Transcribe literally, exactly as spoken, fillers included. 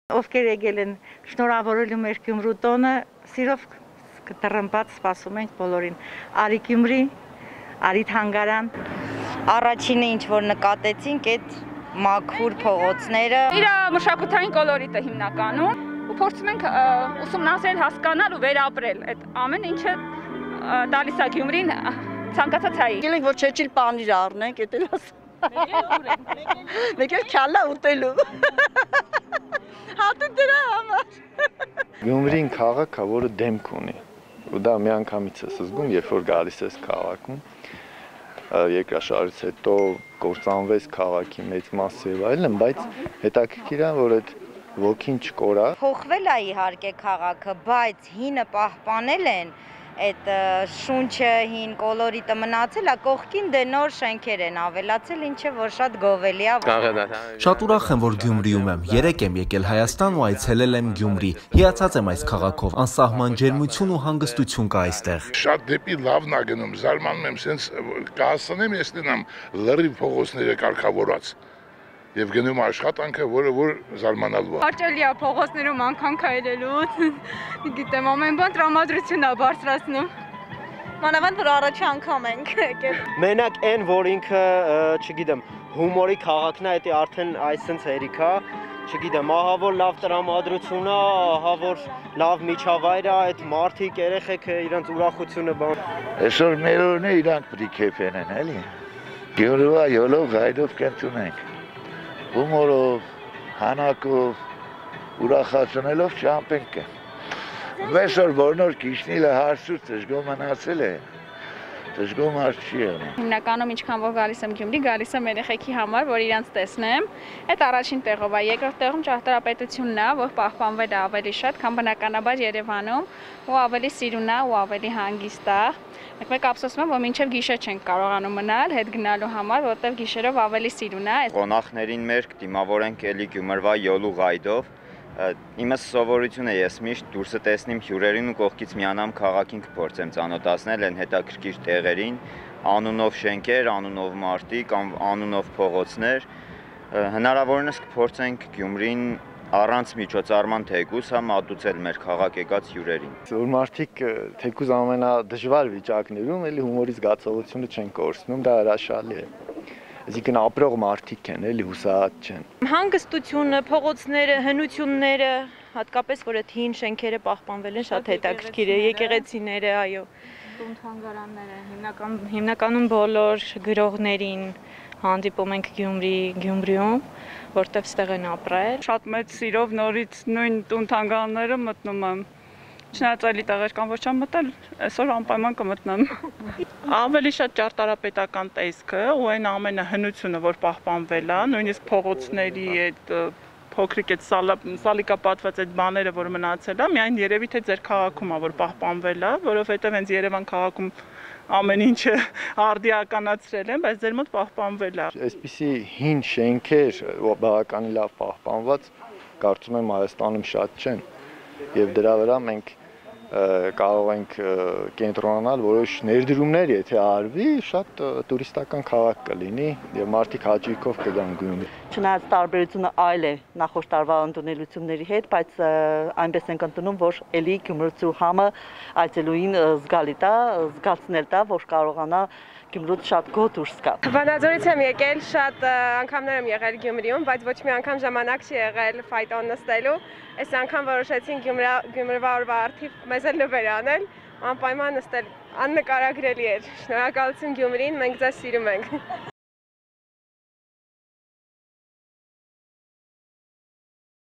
Ովքեր եկել են շնորհավորելու մեր Գյումրու տոնը, սիրով կտրմբած սպասում ենք բոլորին։ Արի Գյումրի, արի թանգարան։ Առաջինը ինչ որ նկատեցինք այդ մաքուր փողոցները։ Իր մշակութային կոլորիտը հիմնականում ու փորձում ենք ուսումնասիրել, հասկանալ ու վերապրել այդ ամեն ինչը տալիս է Գյումրին ցանկացած հայի։ Եկել ենք որ Չերչիլ պանիր առնենք, էդ էլ ասա։ Մեկ էլ քյալա ուտելու։ Հատուկ դրա համար։ Գյումրին քաղաք է, որը դեմք ունի։ Ու դա միանգամից ես զգում, երբ որ գալիս ես քաղաքում։ Երկրաշարժից հետո կործանվեց քաղաքի մեծ մասը եւ այլն, բայց հետաքրքիր է, որ այդ ոգին չկորա։ Փոխվել է իհարկե քաղաքը, բայց հինը պահպանել են, այդ շունչը հին կոլորիտը մնացել է, կողքին դե նոր շենքեր են ավելացել, ինչը որ շատ գովելի է։ Շատ ուրախ եմ, որ Գյումրիում եմ։ Երեկ եմ եկել Հայաստան ու այցելել եմ Գյումրի։ Հիացած եմ այս քաղաքով, անսահման ջերմություն ու հանգստություն կա այստեղ։ Շատ դեպի լավն է գնում, զարմանում եմ, սենց կհասցնեմ ես տենամ լրիվ փողոցները կարգավորած։ Եվ գնում աշխատանքը, որը որ զարմանալու է։ Հաճելի է փողոցներում անգամ քայլելուց, գիտեմ, ամեն բան տրամադրություն է բարձրացնում։ Մանավանդ որ առաջի անգամ ենք եկել։ Մենակ այն, որ ինքը, չգիտեմ, հումորի քաղաքն է, դա արդեն այսպես հերիք է, չգիտեմ, ահա որ լավ տրամադրություն է, ահա որ լավ միջավայր է, այդ մարդիկ, երեխեքը իրենց ուրախությունը բան։ Այսօր մերորն է իրանք պիտի քեֆեն են, էլի։ Գյումրուա յոլով գայդով կենտրոնենք։ Հումորով, հանակով, ուրախացնելով չամպենք է։ Մեսօր որնոր կիշնիլը հարսուց դժգոմ մնացել է, դժգոմ հարս չի եղնում։ Հիմնականում ինչքան որ գալիս եմ Գյումրի, գալիս եմ երեխեքի համար, որ իրանց տեսնեմ, այդ առաջին տեղով է, երկրորդ տեղում ճարտարապետությունն է, որ պահպանվել է ավելի շատ, քան բնականաբար Երևանում, ու ավելի սիրուն է ու ավելի հանգիստ է։ Մեկ-մեկ ափսոսում եմ, որ մինչև գիշեր չենք կարողանում մնալ հետ գնալու համար, որտեղ գիշերով ավելի սիրուն է։ Խոնախներին մեր կդիմավորենք էլի Գյումրվա յոլու գայդով։ Իմս սովորություն է ես միշտ դուրսը տեսնիմ հյուրերին ու կողքից միանամ քաղաքին կփորձեմ ծանոթացնել են հետաքրքիր տեղերին, անունով շենքեր, անունով մարդիկ, անունով փողոցներ։ Հնարավորինս կփորձենք Գյումրին առանց միջոցառման թեկուզ հա մատուցել մեր քաղաք եկած հյուրերին։ Որ մարդիկ թեկուզ ամենադժվար վիճակներում էլի հումորի զգացողությունը չեն կորցնում, դա հրաշալի է։ Այսինքն ապրող մարդիկ են, էլի հուսահատ չեն։ Հանգստությունը, փողոցները, հնությունները, հատկապես որ այդ հին շենքերը պահպանվել են, շատ հետաքրքիր է, եկեղեցիները, այո։ Տուն-թանգարանները, հիմնական հիմնականում բոլոր գրողներին հանդիպում ենք Գյումրի, Գյումրիում, որտեղ ստեղ են ապրել։ Շատ մեծ սիրով նորից նույն տուն-թանգարանները մտնում եմ։ Չնայած այլի տեղեր կան, որ չեմ մտել, այսօր անպայման կմտնեմ։ Ավելի շատ ճարտարապետական տեսքը ու այն ամենը հնությունը, որ պահպանվել է, նույնիսկ փողոցների այդ փոքրիկ այդ սալիկապատված այդ բաները, որ մնացել է, միայն երևի թե ձեր քաղաքում է, որ պահպանվել է, որովհետև հենց Երևան քաղաքում ամեն ինչը արդիականացրել են, բայց ձեր մոտ պահպանվել է։ Այսպիսի հին շենքեր, բավականին լավ պահպանված, կարծում եմ Հայաստանում շատ չեն, եւ դրա վրա մենք կարող ենք կենտրոնանալ որոշ ներդրումներ, եթե արվի, շատ տուրիստական քաղաք կլինի եւ մարդիկ հաճույքով կգան Գյումրի։ Չնայած տարբերությունը այլ է նախորդ տարվա ընդունելությունների հետ, բայց այնպես ենք ընդունում, որ էլի Գյումրուցու համը այցելուին զգալի տա, զգացնել տա, որ կարողանա Գյումրուց շատ գոհ դուրս գա։ Վանաձորից եմ եկել, շատ անգամներ եմ եղել Գյումրիում, բայց ոչ մի անգամ ժամանակ չի եղել ֆայտոն նստելու։ Այս անգամ որոշեցին Գյումրվա օրվա առթիվ մեզ էլ նվեր անել, անպայման նստել, աննկարագրելի էր։ Շնորհակալություն Գյումրին, մենք ձեզ սիրում ենք։